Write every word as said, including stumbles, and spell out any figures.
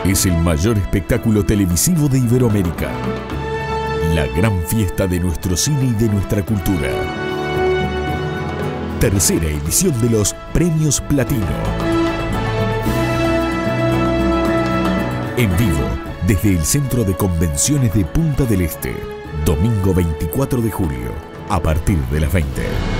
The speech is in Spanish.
Es el mayor espectáculo televisivo de Iberoamérica. La gran fiesta de nuestro cine y de nuestra cultura. Tercera edición de los Premios Platino. En vivo, desde el Centro de Convenciones de Punta del Este. Domingo veinticuatro de julio, a partir de las veinte.